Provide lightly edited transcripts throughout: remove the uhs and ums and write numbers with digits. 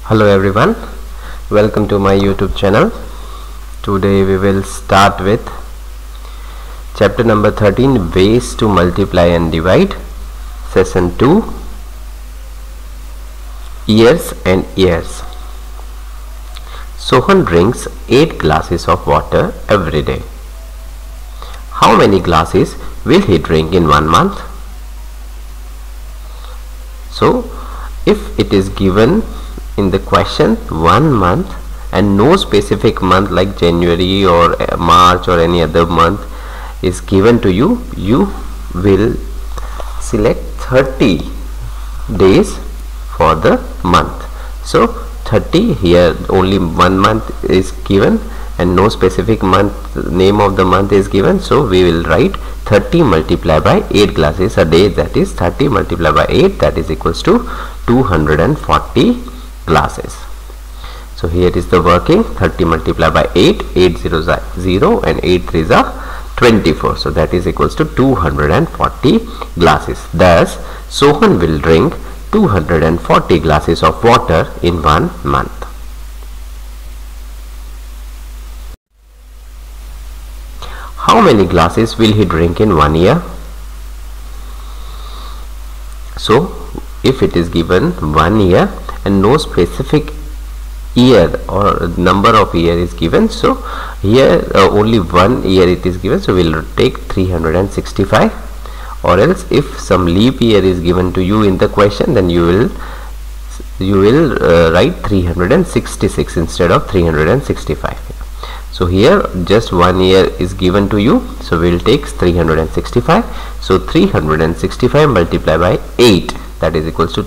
Hello everyone, welcome to my YouTube channel. Today we will start with chapter number 13, ways to multiply and divide, session 2, years and years. Sohan drinks 8 glasses of water every day. How many glasses will he drink in 1 month? So if it is given in the question 1 month and no specific month like January or March or any other month is given to you, you will select 30 days for the month. So 30, here only 1 month is given and no specific month, name of the month is given, so we will write 30 multiplied by 8 glasses a day, that is 30 multiplied by 8, that is equals to 240 glasses. So here is the working: 30 multiplied by 8, 8 zeros are 0 and 8 threes are 24, so that is equals to 240 glasses. Thus Sohan will drink 240 glasses of water in 1 month. How many glasses will he drink in 1 year? So if it is given 1 year and no specific year or number of year is given, so here only 1 year it is given, so we will take 365, or else if some leap year is given to you in the question, then you will write 366 instead of 365. So here just 1 year is given to you, so we will take 365. So 365 multiplied by 8, that is equals to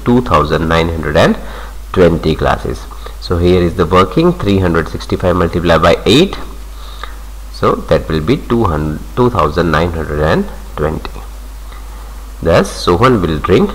2920 glasses. So here is the working: 365 multiplied by 8, so that will be 2920. Thus Sohan will drink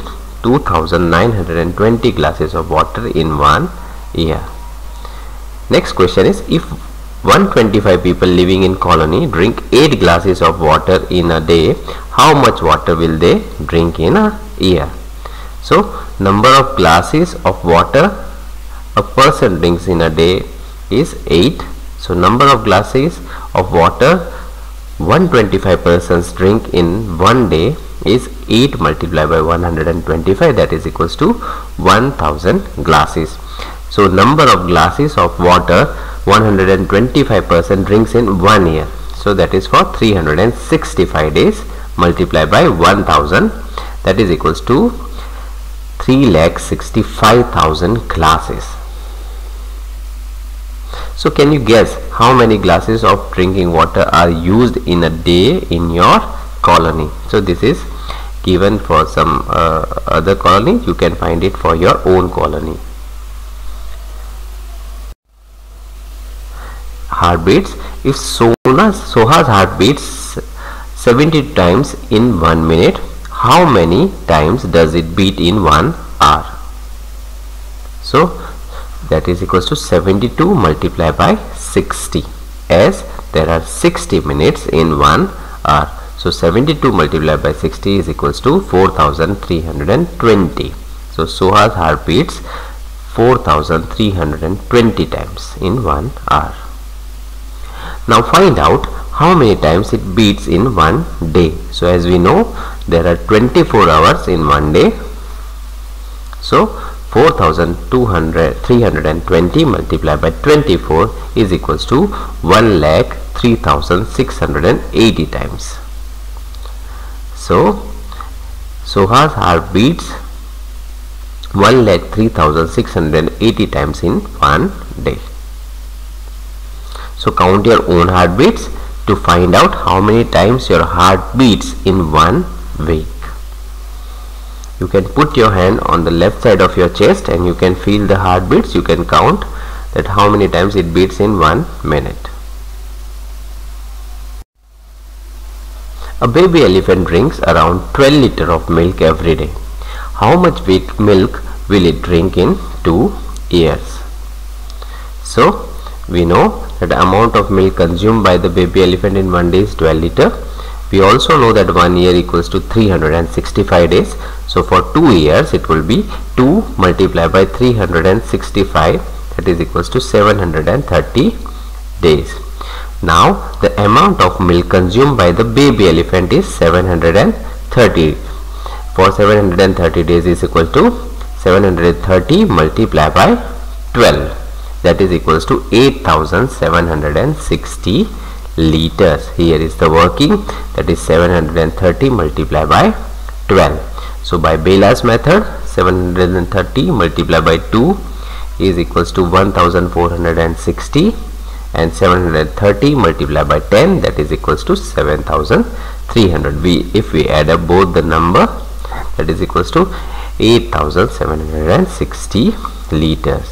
2920 glasses of water in 1 year. Next question is, if 125 people living in colony drink 8 glasses of water in a day, how much water will they drink in a year? So number of glasses of water a person drinks in a day is 8. So number of glasses of water 125 persons drink in 1 day is 8 multiplied by 125, that is equals to 1000 glasses. So number of glasses of water 125 person drinks in 1 year, so that is for 365 days multiplied by 1000, that is equals to 3,65,000 glasses. So can you guess how many glasses of drinking water are used in a day in your colony? So this is given for some other colony, you can find it for your own colony. Heartbeats: if Soha's heart beats 70 times in 1 minute, how many times does it beat in 1 hour? So that is equals to 72 multiplied by 60, as there are 60 minutes in 1 hour. So 72 multiplied by 60 is equals to 4320. So Soha's heart beats 4320 times in 1 hour. Now find out how many times it beats in 1 day. So as we know, there are 24 hours in 1 day. So 4320 multiplied by 24 is equals to 1,03,680 times. So Soha's heart beats 1,03,680 times in 1 day. So count your own heartbeats to find out how many times your heart beats in 1 week. You can put your hand on the left side of your chest and you can feel the heartbeats. You can count that how many times it beats in 1 minute. A baby elephant drinks around 12 liters of milk every day. How much milk will it drink in 2 years? So we know that the amount of milk consumed by the baby elephant in 1 day is 12 liters. We also know that 1 year equals to 365 days. So for 2 years it will be 2 multiplied by 365, that is equals to 730 days. Now the amount of milk consumed by the baby elephant is 730. For 730 days is equal to 730 multiplied by 12, that is equals to 8760 liters. Here is the working, that is 730 multiplied by 12. So by Bayes' method, 730 multiplied by 2 is equals to 1460, and 730 multiplied by 10, that is equals to 7300. If we add up both the number, that is equals to 8760 liters.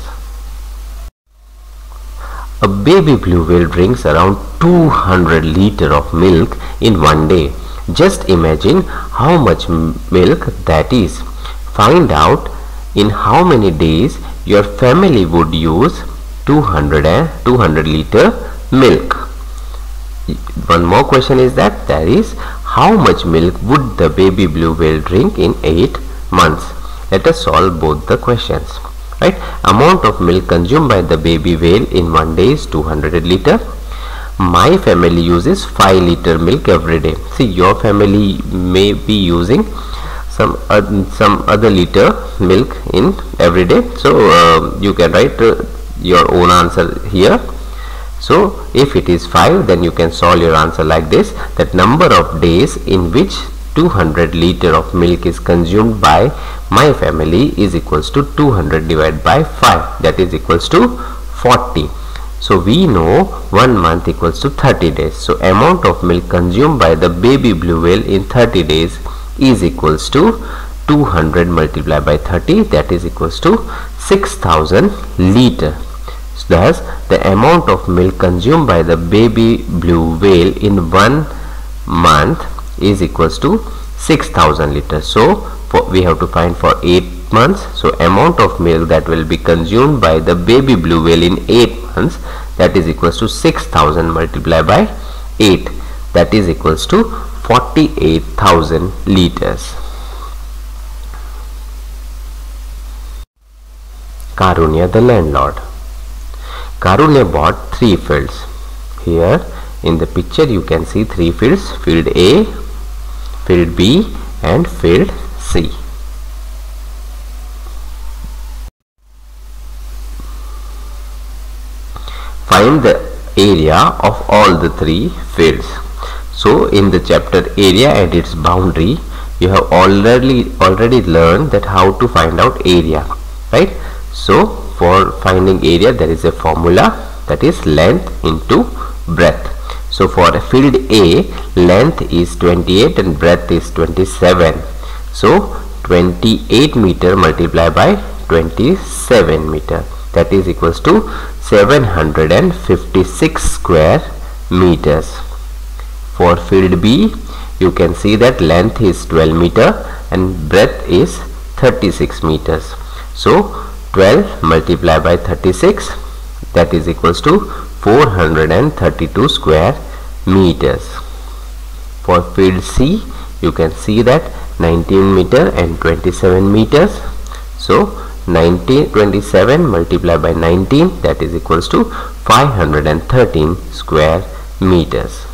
A baby blue whale drinks around 200 liters of milk in one day. Just imagine how much milk that is. Find out in how many days your family would use 200 liter milk. One more question is that is how much milk would the baby blue whale drink in 8 months? Let us solve both the questions. Right? Amount of milk consumed by the baby whale in one day is 200 liter. My family uses 5 liter milk every day. See, your family may be using some other liter milk in every day. So you can write your own answer here. So if it is 5, then you can solve your answer like this, that number of days in which 200 liter of milk is consumed by my family is equals to 200 divided by 5, that is equals to 40. So we know 1 month equals to 30 days. So amount of milk consumed by the baby blue whale in 30 days is equals to 200 multiplied by 30, that is equals to 6000 liter. So thus the amount of milk consumed by the baby blue whale in 1 month is equals to 6000 liters. So we have to find for 8 months. So amount of milk that will be consumed by the baby blue whale in 8 months, that is equals to 6000 multiplied by 8, that is equals to 48,000 liters. Karunya the landlord. Karunya bought 3 fields. Here in the picture you can see 3 fields: field A, field B and field C. Find the area of all the 3 fields. So in the chapter area and its boundary, you have already learned that how to find out area, right? So for finding area there is a formula, that is length into breadth. So for field A, length is 28 and breadth is 27. So 28 meter multiplied by 27 meter, that is equals to 756 square meters. For field B, you can see that length is 12 meter and breadth is 36 meters. So 12 multiplied by 36, that is equals to 432 square meters. For field C, you can see that 19 meter and 27 meters. So 27 multiplied by 19, that is equals to 513 square meters.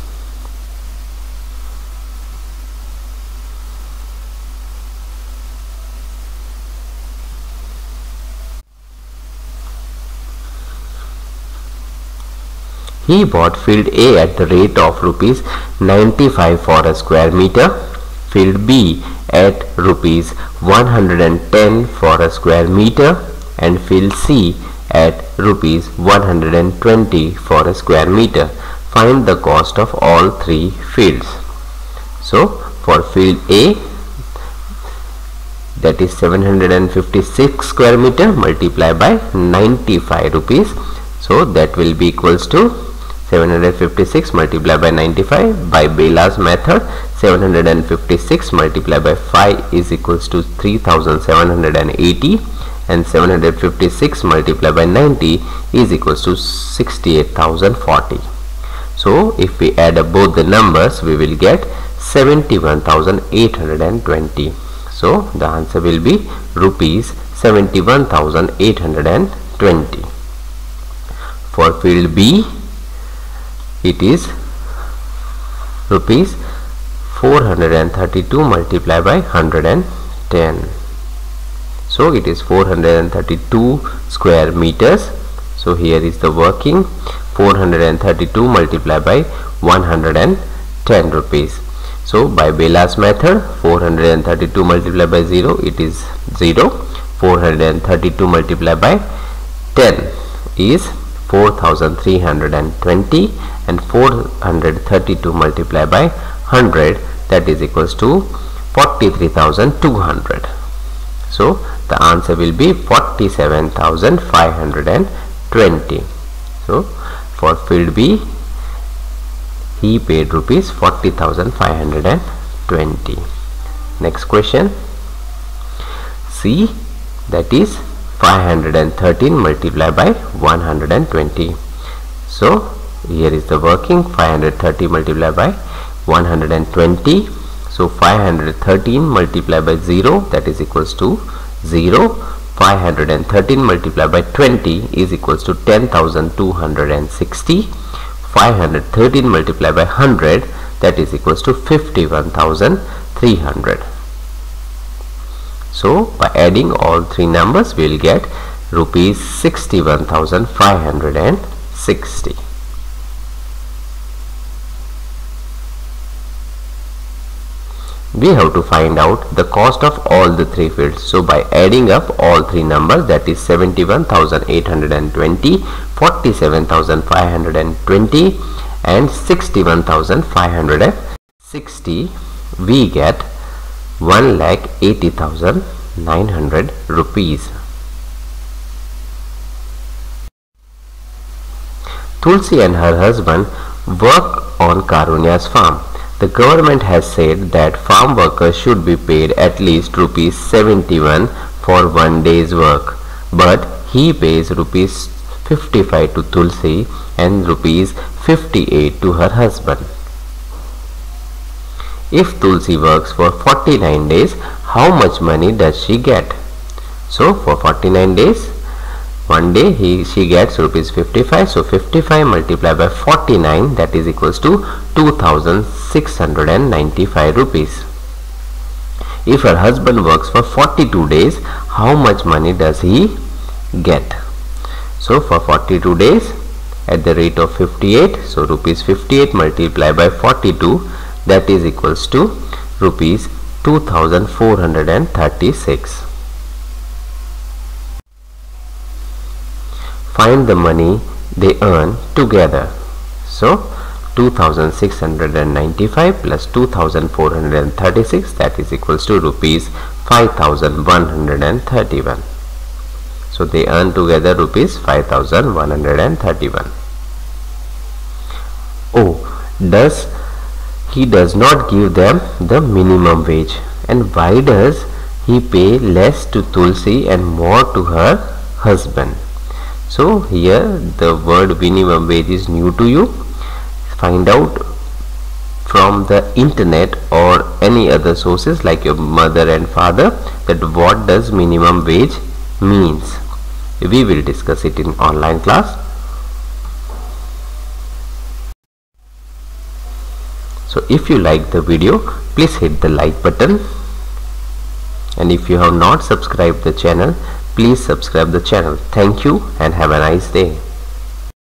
He bought field A at the rate of rupees 95 for a square meter, field B at rupees 110 for a square meter and field C at rupees 120 for a square meter. Find the cost of all 3 fields. So for field A, that is 756 square meter multiplied by 95 rupees. So that will be equals to 756 multiplied by 95. By Bayes' method, 756 multiplied by 5 is equals to 3780 and 756 multiplied by 90 is equals to 68,040. So if we add up both the numbers, we will get 71,820. So the answer will be rupees 71,820. For field B, it is rupees 432 multiplied by 110. So it is 432 square meters. So here is the working. 432 multiplied by 110 rupees. So by Bela's method, 432 multiplied by 0, it is 0. 432 multiplied by 10 is 4,320, and 432 multiplied by 100, that is equals to 43,200. So the answer will be 47,520. So for field B, he paid rupees 40,520. Next question. C, that is 513 multiplied by 120. So here is the working. 530 multiplied by 120. So 513 multiplied by 0, that is equals to 0. 513 multiplied by 20 is equals to 10,260. 513 multiplied by 100, that is equals to 51,300. So by adding all three numbers, we will get rupees 61,560. We have to find out the cost of all the three fields. So by adding up all three numbers, that is 71,820, 47,520 and 61,560, we get 1,80,900 rupees. Tulsi and her husband work on Karunya's farm. The government has said that farm workers should be paid at least rupees 71 for 1 day's work, but he pays rupees 55 to Tulsi and rupees 58 to her husband. If Tulsi works for 49 days, how much money does she get? So for 49 days, 1 day she gets rupees 55. So 55 multiplied by 49, that is equals to 2,695 rupees. If her husband works for 42 days, how much money does he get? So for 42 days at the rate of 58, so rupees 58 multiplied by 42, that is equals to rupees 2,436. Find the money they earn together. So 2,695 plus 2,436, that is equals to rupees 5,131. So they earn together rupees 5,131. Oh, he does not give them the minimum wage. And why does he pay less to Tulsi and more to her husband? So here the word minimum wage is new to you. Find out from the internet or any other sources like your mother and father that what does minimum wage means. We will discuss it in online class. So if you like the video, please hit the like button, and if you have not subscribed the channel, please subscribe the channel. Thank you and have a nice day.